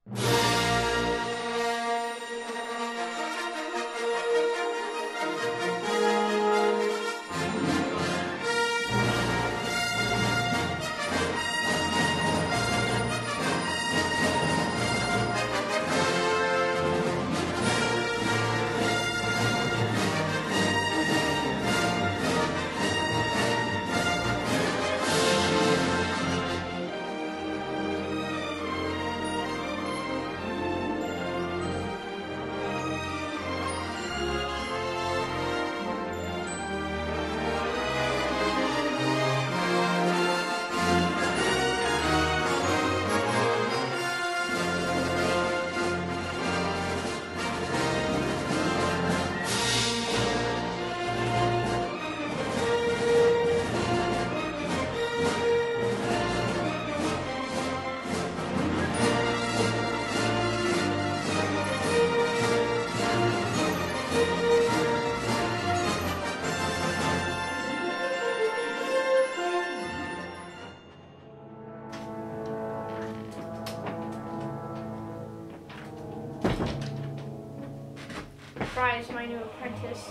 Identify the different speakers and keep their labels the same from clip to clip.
Speaker 1: Rise, my new apprentice.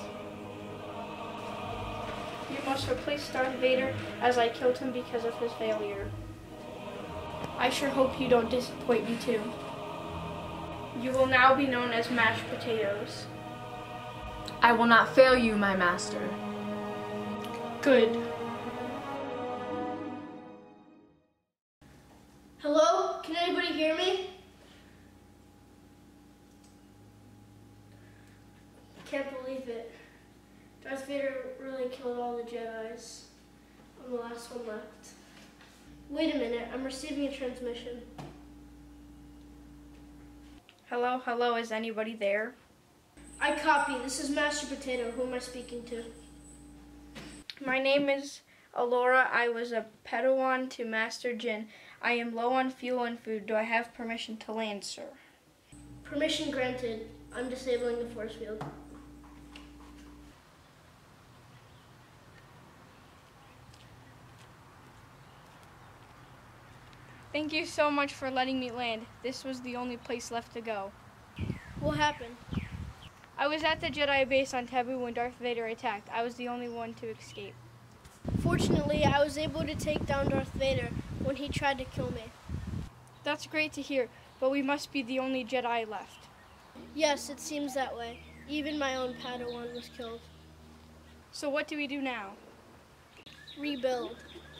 Speaker 1: You must replace Darth Vader as I killed him because of his failure. I sure hope you don't disappoint me too. You will now be known as Mashed Potatoes.
Speaker 2: I will not fail you, my master.
Speaker 1: Good.
Speaker 3: Hello? Can anybody hear me? Can't believe it. Darth Vader really killed all the Jedis. I'm the last one left. Wait a minute, I'm receiving a transmission.
Speaker 1: Hello, hello, is anybody there?
Speaker 3: I copy. This is Master Potato. Who am I speaking to?
Speaker 1: My name is Alora. I was a Padawan to Master Jin. I am low on fuel and food. Do I have permission to land, sir?
Speaker 3: Permission granted. I'm disabling the force field.
Speaker 1: Thank you so much for letting me land. This was the only place left to go.
Speaker 3: What happened?
Speaker 1: I was at the Jedi base on Taboo when Darth Vader attacked. I was the only one to escape.
Speaker 3: Fortunately, I was able to take down Darth Vader when he tried to kill me.
Speaker 1: That's great to hear, but we must be the only Jedi left.
Speaker 3: Yes, it seems that way. Even my own Padawan was killed.
Speaker 1: So what do we do now?
Speaker 3: Rebuild.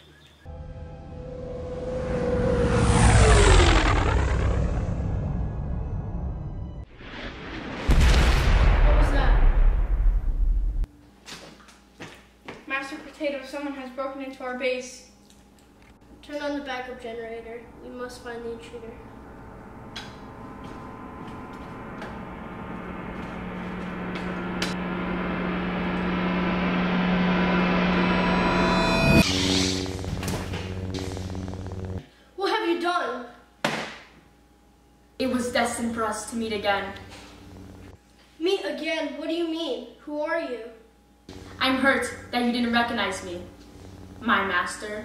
Speaker 1: Master Potato, someone has broken into our base.
Speaker 3: Turn on the backup generator. We must find the intruder. What have you done?
Speaker 2: It was destined for us to meet again.
Speaker 3: Meet again? What do you mean? Who are you?
Speaker 2: I'm hurt that you didn't recognize me, my master.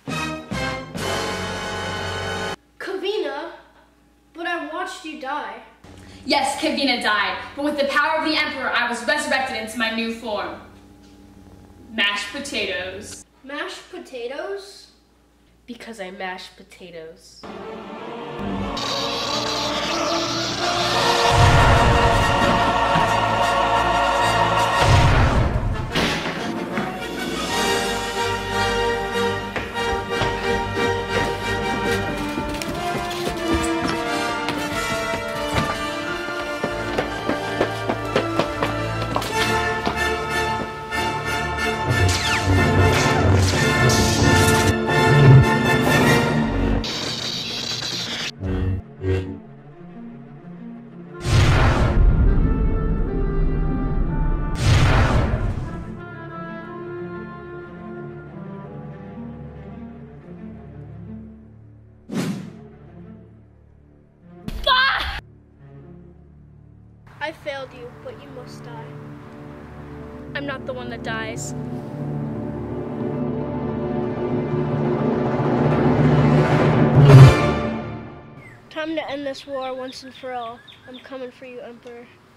Speaker 3: Kavina? But I watched you die.
Speaker 2: Yes, Kavina died, but with the power of the Emperor, I was resurrected into my new form. Mashed potatoes.
Speaker 3: Mashed potatoes?
Speaker 4: Because I mash potatoes.
Speaker 3: I failed you, but you must die.
Speaker 1: I'm not the one that dies.
Speaker 3: Time come to end this war once and for all. I'm coming for you, Emperor.